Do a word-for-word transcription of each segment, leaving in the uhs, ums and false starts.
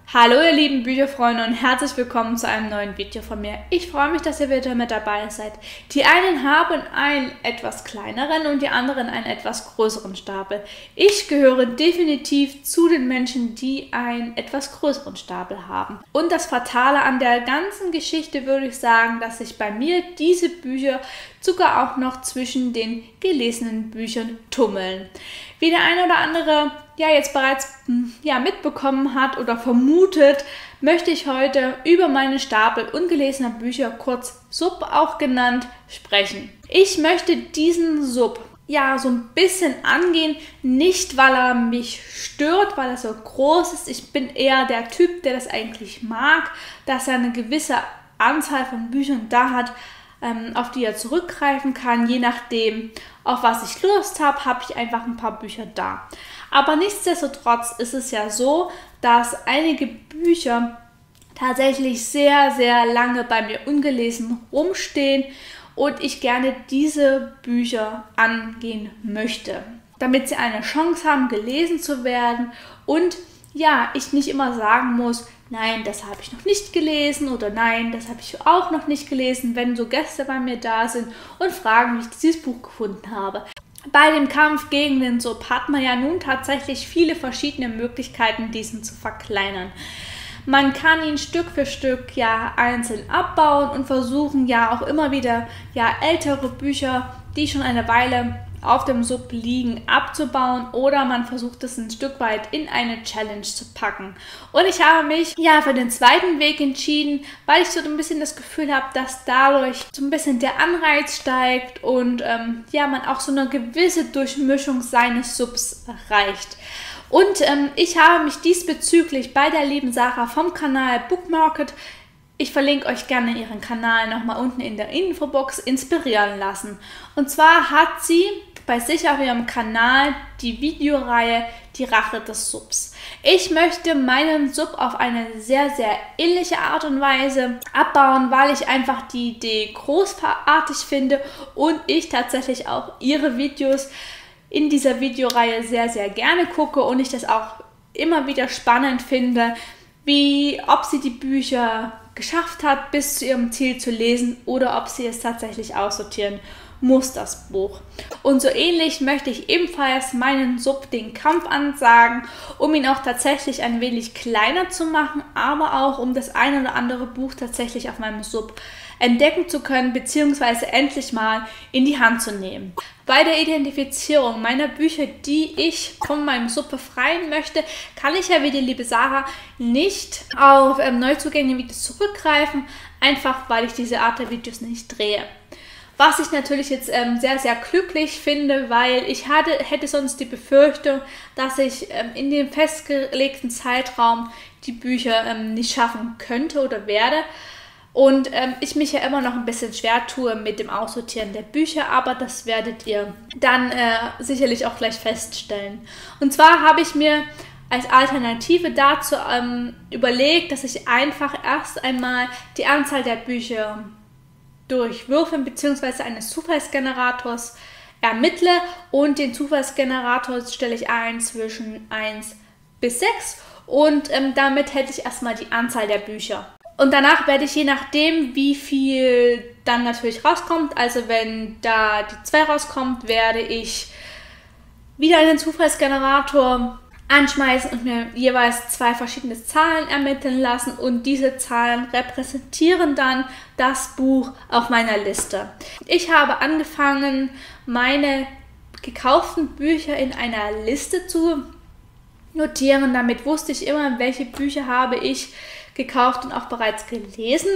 Hallo ihr lieben Bücherfreunde und herzlich willkommen zu einem neuen Video von mir. Ich freue mich, dass ihr wieder mit dabei seid. Die einen haben einen etwas kleineren und die anderen einen etwas größeren Stapel. Ich gehöre definitiv zu den Menschen, die einen etwas größeren Stapel haben. Und das Fatale an der ganzen Geschichte würde ich sagen, dass sich bei mir diese Bücher sogar auch noch zwischen den gelesenen Büchern tummeln. Wie der eine oder andere ja jetzt bereits ja, mitbekommen hat oder vermutet, möchte ich heute über meinen Stapel ungelesener Bücher, kurz Sub auch genannt, sprechen. Ich möchte diesen Sub ja so ein bisschen angehen, nicht weil er mich stört, weil er so groß ist. Ich bin eher der Typ, der das eigentlich mag, dass er eine gewisse Anzahl von Büchern da hat, auf die er zurückgreifen kann. Je nachdem, auf was ich Lust habe, habe ich einfach ein paar Bücher da. Aber nichtsdestotrotz ist es ja so, dass einige Bücher tatsächlich sehr, sehr lange bei mir ungelesen rumstehen und ich gerne diese Bücher angehen möchte, damit sie eine Chance haben, gelesen zu werden und ja, ich nicht immer sagen muss, nein, das habe ich noch nicht gelesen oder nein, das habe ich auch noch nicht gelesen, wenn so Gäste bei mir da sind und fragen, wie ich dieses Buch gefunden habe. Bei dem Kampf gegen den Sub hat man ja nun tatsächlich viele verschiedene Möglichkeiten, diesen zu verkleinern. Man kann ihn Stück für Stück ja einzeln abbauen und versuchen ja auch immer wieder ja ältere Bücher, die schon eine Weile auf dem Sub liegen, abzubauen oder man versucht es ein Stück weit in eine Challenge zu packen. Und ich habe mich ja für den zweiten Weg entschieden, weil ich so ein bisschen das Gefühl habe, dass dadurch so ein bisschen der Anreiz steigt und ähm, ja, man auch so eine gewisse Durchmischung seines Subs erreicht. Und ähm, ich habe mich diesbezüglich bei der lieben Sarah vom Kanal Bookmarket, ich verlinke euch gerne ihren Kanal nochmal unten in der Infobox, inspirieren lassen. Und zwar hat sie bei sich auf ihrem Kanal die Videoreihe Die Rache des Subs. Ich möchte meinen Sub auf eine sehr, sehr ähnliche Art und Weise abbauen, weil ich einfach die Idee großartig finde und ich tatsächlich auch ihre Videos in dieser Videoreihe sehr, sehr gerne gucke und ich das auch immer wieder spannend finde, wie ob sie die Bücher geschafft hat, bis zu ihrem Ziel zu lesen oder ob sie es tatsächlich aussortieren muss, das Buch. Und so ähnlich möchte ich ebenfalls meinen Sub den Kampf ansagen, um ihn auch tatsächlich ein wenig kleiner zu machen, aber auch um das ein oder andere Buch tatsächlich auf meinem Sub entdecken zu können, beziehungsweise endlich mal in die Hand zu nehmen. Bei der Identifizierung meiner Bücher, die ich von meinem Sub befreien möchte, kann ich ja wie die liebe Sarah nicht auf ähm, Neuzugänge Videos zurückgreifen, einfach weil ich diese Art der Videos nicht drehe. Was ich natürlich jetzt ähm, sehr, sehr glücklich finde, weil ich hatte, hätte sonst die Befürchtung, dass ich ähm, in dem festgelegten Zeitraum die Bücher ähm, nicht schaffen könnte oder werde. Und ähm, ich mich ja immer noch ein bisschen schwer tue mit dem Aussortieren der Bücher, aber das werdet ihr dann äh, sicherlich auch gleich feststellen. Und zwar habe ich mir als Alternative dazu ähm, überlegt, dass ich einfach erst einmal die Anzahl der Bücher durch Würfeln bzw. eines Zufallsgenerators ermittle und den Zufallsgenerator stelle ich ein zwischen eins bis sechs und ähm, damit hätte ich erstmal die Anzahl der Bücher. Und danach werde ich je nachdem, wie viel dann natürlich rauskommt, also wenn da die zwei rauskommt, werde ich wieder einen Zufallsgenerator anschmeißen und mir jeweils zwei verschiedene Zahlen ermitteln lassen und diese Zahlen repräsentieren dann das Buch auf meiner Liste. Ich habe angefangen, meine gekauften Bücher in einer Liste zu notieren. Damit wusste ich immer, welche Bücher habe ich gekauft und auch bereits gelesen.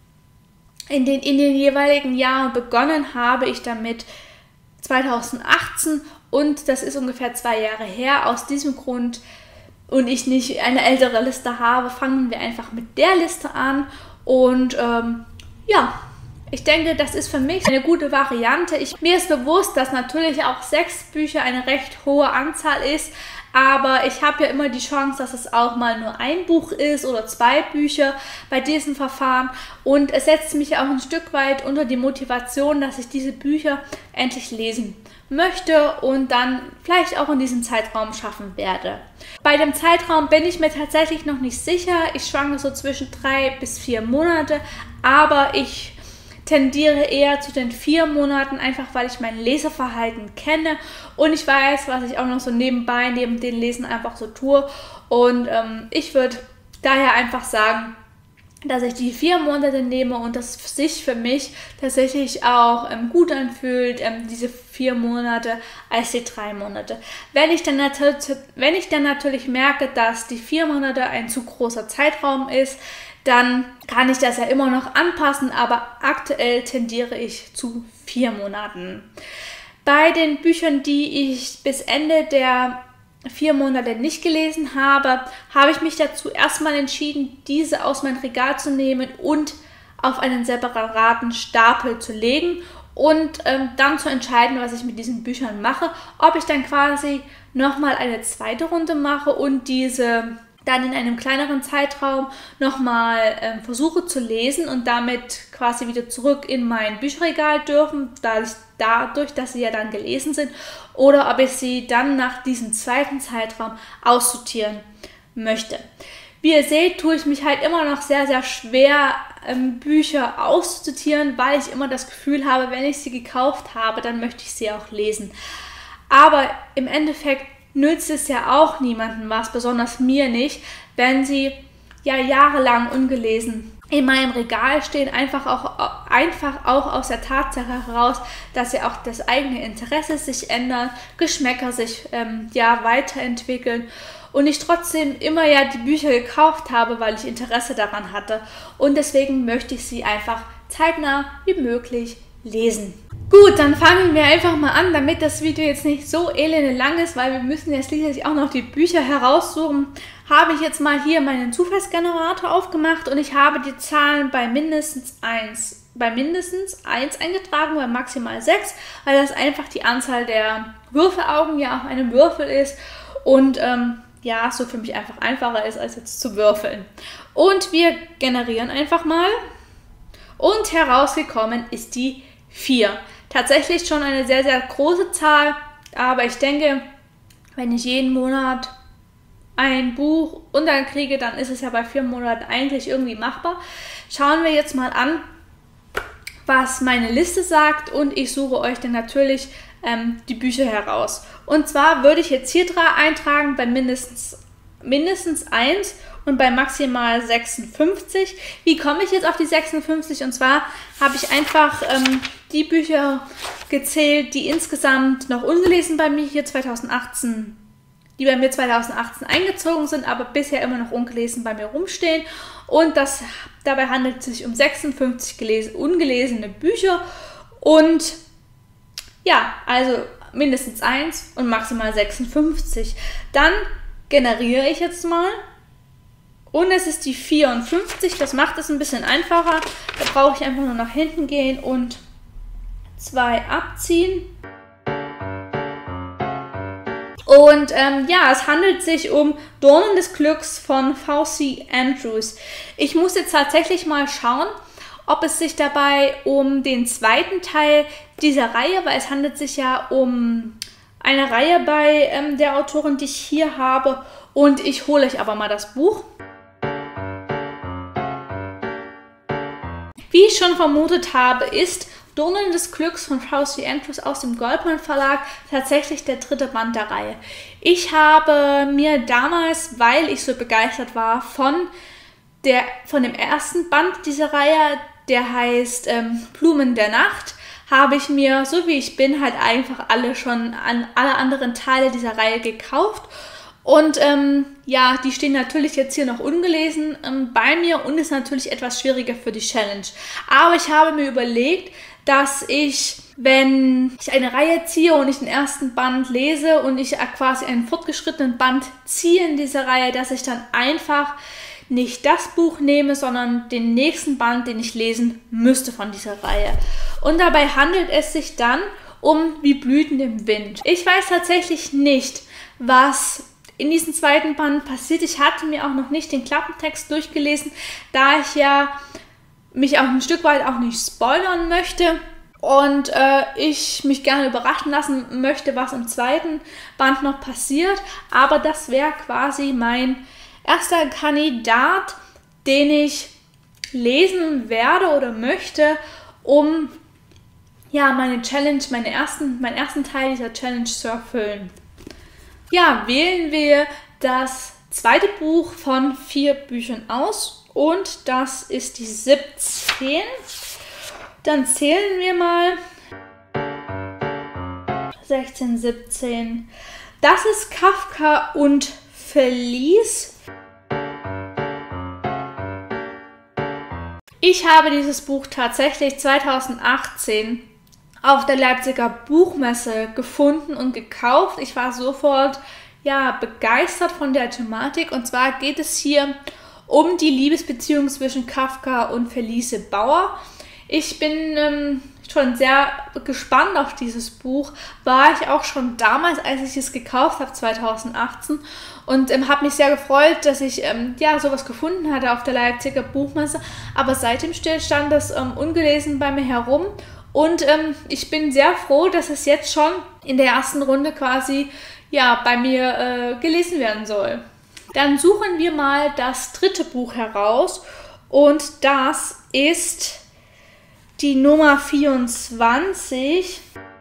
In den, in den jeweiligen Jahren begonnen habe ich damit zweitausendachtzehn und das ist ungefähr zwei Jahre her. Aus diesem Grund und ich nicht eine ältere Liste habe, fangen wir einfach mit der Liste an und ähm, ja, ich denke, das ist für mich eine gute Variante. Ich, mir ist bewusst, dass natürlich auch sechs Bücher eine recht hohe Anzahl ist, aber ich habe ja immer die Chance, dass es auch mal nur ein Buch ist oder zwei Bücher bei diesem Verfahren und es setzt mich auch ein Stück weit unter die Motivation, dass ich diese Bücher endlich lesen möchte und dann vielleicht auch in diesem Zeitraum schaffen werde. Bei dem Zeitraum bin ich mir tatsächlich noch nicht sicher. Ich schwanke so zwischen drei bis vier Monate, aber ich tendiere eher zu den vier Monaten, einfach weil ich mein Leseverhalten kenne und ich weiß, was ich auch noch so nebenbei, neben dem Lesen einfach so tue. Und ähm, ich würde daher einfach sagen, dass ich die vier Monate nehme und das sich für mich tatsächlich auch ähm, gut anfühlt, ähm, diese vier Monate als die drei Monate. Wenn ich, dann wenn ich dann natürlich merke, dass die vier Monate ein zu großer Zeitraum ist, dann kann ich das ja immer noch anpassen, aber aktuell tendiere ich zu vier Monaten. Bei den Büchern, die ich bis Ende der vier Monate nicht gelesen habe, habe ich mich dazu erstmal entschieden, diese aus meinem Regal zu nehmen und auf einen separaten Stapel zu legen und ähm, dann zu entscheiden, was ich mit diesen Büchern mache, ob ich dann quasi nochmal eine zweite Runde mache und diese dann in einem kleineren Zeitraum nochmal äh, versuche zu lesen und damit quasi wieder zurück in mein Bücherregal dürfen, dadurch, dadurch, dass sie ja dann gelesen sind, oder ob ich sie dann nach diesem zweiten Zeitraum aussortieren möchte. Wie ihr seht, tue ich mich halt immer noch sehr, sehr schwer, ähm, Bücher auszusortieren, weil ich immer das Gefühl habe, wenn ich sie gekauft habe, dann möchte ich sie auch lesen. Aber im Endeffekt nützt es ja auch niemandem was, besonders mir nicht, wenn sie ja jahrelang ungelesen in meinem Regal stehen, einfach auch, einfach auch aus der Tatsache heraus, dass ja auch das eigene Interesse sich ändert, Geschmäcker sich ähm, ja weiterentwickeln und ich trotzdem immer ja die Bücher gekauft habe, weil ich Interesse daran hatte und deswegen möchte ich sie einfach zeitnah wie möglich lesen. Gut, dann fangen wir einfach mal an, damit das Video jetzt nicht so elende lang ist, weil wir müssen ja schließlich auch noch die Bücher heraussuchen. Habe ich jetzt mal hier meinen Zufallsgenerator aufgemacht und ich habe die Zahlen bei mindestens eins, bei mindestens eins eingetragen, bei maximal sechs, weil das einfach die Anzahl der Würfelaugen ja auf einem Würfel ist und ähm, ja, so für mich einfach einfacher ist, als jetzt zu würfeln. Und wir generieren einfach mal und herausgekommen ist die vier. Tatsächlich schon eine sehr, sehr große Zahl, aber ich denke, wenn ich jeden Monat ein Buch unterkriege, dann ist es ja bei vier Monaten eigentlich irgendwie machbar. Schauen wir jetzt mal an, was meine Liste sagt und ich suche euch dann natürlich ähm, die Bücher heraus. Und zwar würde ich jetzt hier eintragen bei mindestens, mindestens eins und bei maximal sechsundfünfzig. Wie komme ich jetzt auf die sechsundfünfzig? Und zwar habe ich einfach ähm, die Bücher gezählt, die insgesamt noch ungelesen bei mir hier zweitausendachtzehn, die bei mir zweitausendachtzehn eingezogen sind, aber bisher immer noch ungelesen bei mir rumstehen. Und das, dabei handelt es sich um sechsundfünfzig gelesen, ungelesene Bücher. Und ja, also mindestens eins und maximal sechsundfünfzig. Dann generiere ich jetzt mal. Und es ist die vierundfünfzig, das macht es ein bisschen einfacher. Da brauche ich einfach nur nach hinten gehen und zwei abziehen. Und ähm, ja, es handelt sich um Dornen des Glücks von V C Andrews. Ich muss jetzt tatsächlich mal schauen, ob es sich dabei um den zweiten Teil dieser Reihe, weil es handelt sich ja um eine Reihe bei ähm, der Autorin, die ich hier habe. Und ich hole euch aber mal das Buch. Wie ich schon vermutet habe, ist Dornen des Glücks von V C Andrews aus dem Goldman Verlag tatsächlich der dritte Band der Reihe. Ich habe mir damals, weil ich so begeistert war von, der, von dem ersten Band dieser Reihe, der heißt ähm, Blumen der Nacht, habe ich mir, so wie ich bin, halt einfach alle schon an alle anderen Teile dieser Reihe gekauft. Und ähm, ja, die stehen natürlich jetzt hier noch ungelesen ähm, bei mir und ist natürlich etwas schwieriger für die Challenge. Aber ich habe mir überlegt, dass ich, wenn ich eine Reihe ziehe und ich den ersten Band lese und ich quasi einen fortgeschrittenen Band ziehe in dieser Reihe, dass ich dann einfach nicht das Buch nehme, sondern den nächsten Band, den ich lesen müsste von dieser Reihe. Und dabei handelt es sich dann um Wie Blüten im Wind. Ich weiß tatsächlich nicht, was in diesem zweiten Band passiert. Ich hatte mir auch noch nicht den Klappentext durchgelesen, da ich ja mich auch ein Stück weit auch nicht spoilern möchte und äh, ich mich gerne überraschen lassen möchte, was im zweiten Band noch passiert. Aber das wäre quasi mein erster Kandidat, den ich lesen werde oder möchte, um ja, meine Challenge, meine ersten, meinen ersten Teil dieser Challenge zu erfüllen. Ja, wählen wir das zweite Buch von vier Büchern aus und das ist die siebzehn. Dann zählen wir mal. sechzehn, siebzehn. Das ist Kafka und Felice. Ich habe dieses Buch tatsächlich zweitausendachtzehn auf der Leipziger Buchmesse gefunden und gekauft. Ich war sofort ja, begeistert von der Thematik. Und zwar geht es hier um die Liebesbeziehung zwischen Kafka und Felice Bauer. Ich bin ähm, schon sehr gespannt auf dieses Buch. War ich auch schon damals, als ich es gekauft habe, zweitausendachtzehn. Und ähm, habe mich sehr gefreut, dass ich ähm, ja, sowas gefunden hatte auf der Leipziger Buchmesse. Aber seitdem stand das ähm, ungelesen bei mir herum. Und ähm, ich bin sehr froh, dass es jetzt schon in der ersten Runde quasi ja, bei mir äh, gelesen werden soll. Dann suchen wir mal das dritte Buch heraus. Und das ist die Nummer vierundzwanzig.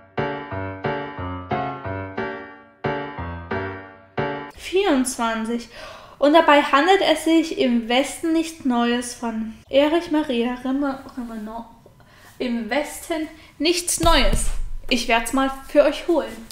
vierundzwanzig. Und dabei handelt es sich im Westen nichts Neues von Erich Maria Remarque. Im Westen nichts Neues. Ich werde es mal für euch holen.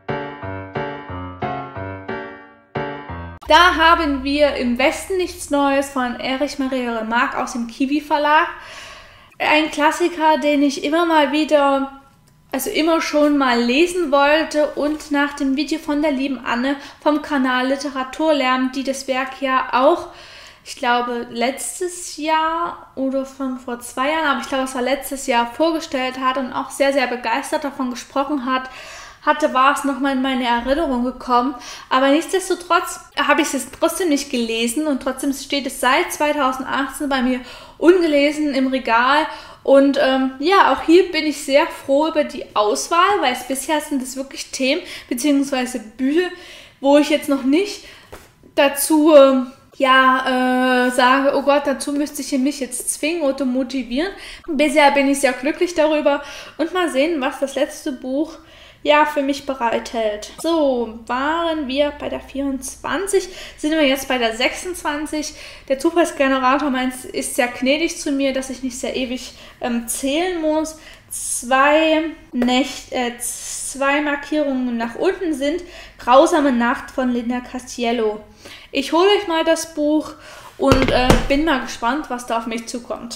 Da haben wir im Westen nichts Neues von Erich Maria Remarque aus dem Kiwi Verlag. Ein Klassiker, den ich immer mal wieder, also immer schon mal lesen wollte und nach dem Video von der lieben Anne vom Kanal Literaturlärm, die das Werk ja auch, ich glaube, letztes Jahr oder von vor zwei Jahren, aber ich glaube, es war letztes Jahr vorgestellt hat und auch sehr, sehr begeistert davon gesprochen hat, hatte, war es nochmal in meine Erinnerung gekommen. Aber nichtsdestotrotz habe ich es trotzdem nicht gelesen und trotzdem steht es seit zweitausendachtzehn bei mir ungelesen im Regal. Und ähm, ja, auch hier bin ich sehr froh über die Auswahl, weil es bisher sind es wirklich Themen bzw. Bücher, wo ich jetzt noch nicht dazu äh, ja, äh, sage, oh Gott, dazu müsste ich mich jetzt zwingen oder motivieren. Bisher bin ich sehr glücklich darüber und mal sehen, was das letzte Buch ja für mich bereithält. So, waren wir bei der vierundzwanzig, sind wir jetzt bei der sechsundzwanzig. Der Zufallsgenerator meint, ist sehr gnädig zu mir, dass ich nicht sehr ewig ähm, zählen muss. Zwei, Nächt, äh, zwei Markierungen nach unten sind Grausame Nacht von Linda Castiello. Ich hole euch mal das Buch und äh, bin mal gespannt, was da auf mich zukommt.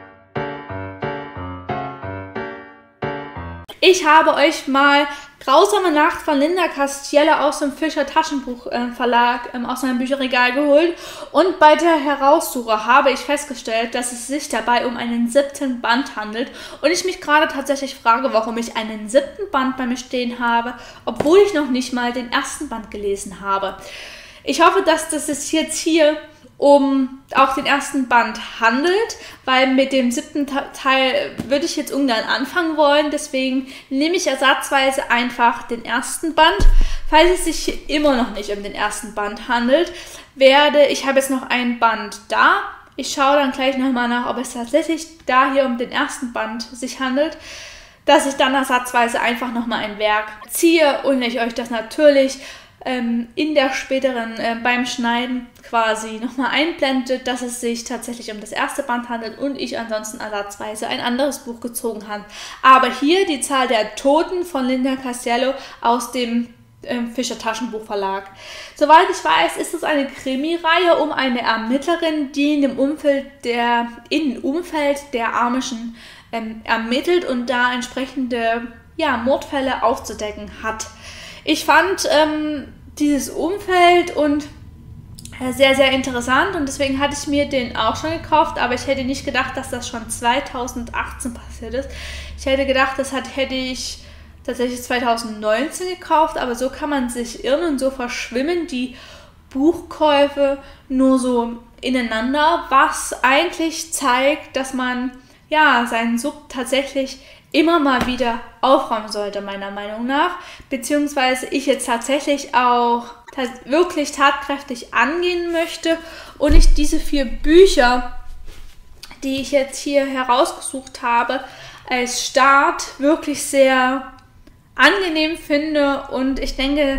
Ich habe euch mal Grausame Nacht von Linda Castiello aus dem Fischer Taschenbuch äh, Verlag ähm, aus meinem Bücherregal geholt. Und bei der Heraussuche habe ich festgestellt, dass es sich dabei um einen siebten Band handelt. Und ich mich gerade tatsächlich frage, warum ich einen siebten Band bei mir stehen habe, obwohl ich noch nicht mal den ersten Band gelesen habe. Ich hoffe, dass das es jetzt hier um auch den ersten Band handelt, weil mit dem siebten Teil würde ich jetzt ungern anfangen wollen, deswegen nehme ich ersatzweise einfach den ersten Band. Falls es sich hier immer noch nicht um den ersten Band handelt, werde ich habe jetzt noch ein Band da. Ich schaue dann gleich nochmal nach, ob es tatsächlich da hier um den ersten Band sich handelt, dass ich dann ersatzweise einfach nochmal ein Werk ziehe und ich euch das natürlich in der späteren, äh, beim Schneiden quasi nochmal einblendet, dass es sich tatsächlich um das erste Band handelt und ich ansonsten ersatzweise ein anderes Buch gezogen habe. Aber hier die Zahl der Toten von Linda Castiello aus dem ähm, Fischer Taschenbuch Verlag. Soweit ich weiß, ist es eine Krimireihe um eine Ermittlerin, die in dem Umfeld der, in Umfeld der Amischen ähm, ermittelt und da entsprechende ja, Mordfälle aufzudecken hat. Ich fand ähm, dieses Umfeld und äh, sehr, sehr interessant und deswegen hatte ich mir den auch schon gekauft, aber ich hätte nicht gedacht, dass das schon zweitausendachtzehn passiert ist. Ich hätte gedacht, das hat, hätte ich tatsächlich zweitausendneunzehn gekauft, aber so kann man sich irren und so verschwimmen die Buchkäufe nur so ineinander, was eigentlich zeigt, dass man ja seinen Sub tatsächlich immer mal wieder aufräumen sollte, meiner Meinung nach, beziehungsweise ich jetzt tatsächlich auch wirklich tatkräftig angehen möchte und ich diese vier Bücher, die ich jetzt hier herausgesucht habe, als Start wirklich sehr angenehm finde und ich denke,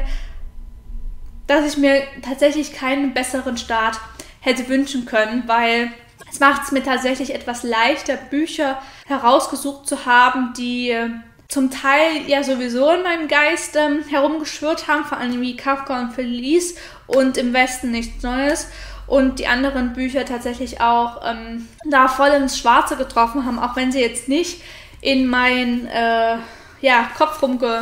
dass ich mir tatsächlich keinen besseren Start hätte wünschen können, weil es macht es mir tatsächlich etwas leichter, Bücher herausgesucht zu haben, die zum Teil ja sowieso in meinem Geist ähm, herumgeschwirrt haben, vor allem wie Kafka und Felice und Im Westen nichts Neues. Und die anderen Bücher tatsächlich auch ähm, da voll ins Schwarze getroffen haben, auch wenn sie jetzt nicht in meinen äh, ja, Kopf rumge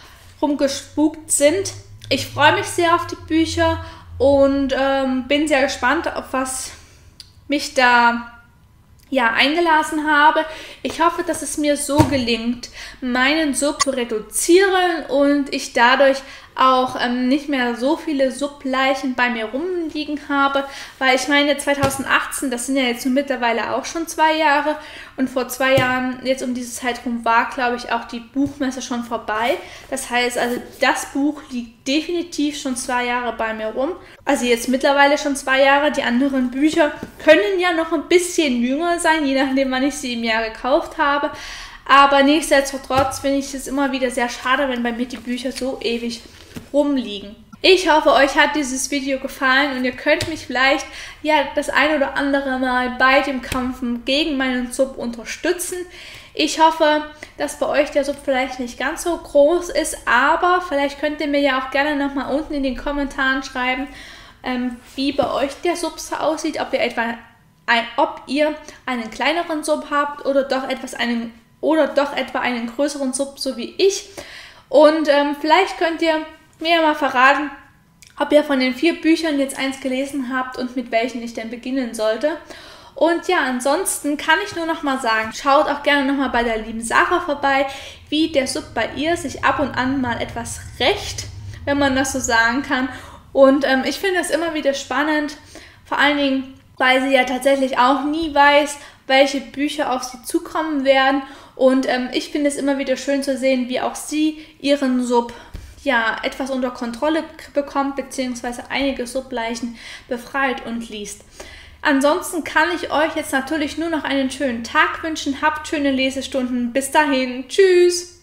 rumgespukt sind. Ich freue mich sehr auf die Bücher und ähm, bin sehr gespannt, auf was mich da ja, eingelassen habe. Ich hoffe, dass es mir so gelingt, meinen Sub zu reduzieren und ich dadurch auch ähm, nicht mehr so viele Subleichen bei mir rumliegen habe, weil ich meine zweitausendachtzehn, das sind ja jetzt mittlerweile auch schon zwei Jahre und vor zwei Jahren, jetzt um diese Zeit rum, war, glaube ich, auch die Buchmesse schon vorbei. Das heißt also, das Buch liegt definitiv schon zwei Jahre bei mir rum. Also jetzt mittlerweile schon zwei Jahre. Die anderen Bücher können ja noch ein bisschen jünger sein, je nachdem, wann ich sie im Jahr gekauft habe. Aber nichtsdestotrotz finde ich es immer wieder sehr schade, wenn bei mir die Bücher so ewig rumliegen. Ich hoffe, euch hat dieses Video gefallen und ihr könnt mich vielleicht ja das ein oder andere Mal bei dem Kampf gegen meinen Sub unterstützen. Ich hoffe, dass bei euch der Sub vielleicht nicht ganz so groß ist, aber vielleicht könnt ihr mir ja auch gerne nochmal unten in den Kommentaren schreiben, ähm, wie bei euch der Sub so aussieht, ob ihr etwa ein, ob ihr einen kleineren Sub habt oder doch etwas einen oder doch etwa einen größeren Sub, so wie ich. Und ähm, vielleicht könnt ihr mir mal verraten, ob ihr von den vier Büchern jetzt eins gelesen habt und mit welchen ich denn beginnen sollte. Und ja, ansonsten kann ich nur noch mal sagen, schaut auch gerne noch mal bei der lieben Sarah vorbei, wie der Sub bei ihr sich ab und an mal etwas rächt, wenn man das so sagen kann. Und ähm, ich finde das immer wieder spannend, vor allen Dingen, weil sie ja tatsächlich auch nie weiß, welche Bücher auf sie zukommen werden. Und ähm, ich finde es immer wieder schön zu sehen, wie auch sie ihren Sub ja, etwas unter Kontrolle bekommt, beziehungsweise einige Subleichen befreit und liest. Ansonsten kann ich euch jetzt natürlich nur noch einen schönen Tag wünschen. Habt schöne Lesestunden. Bis dahin. Tschüss!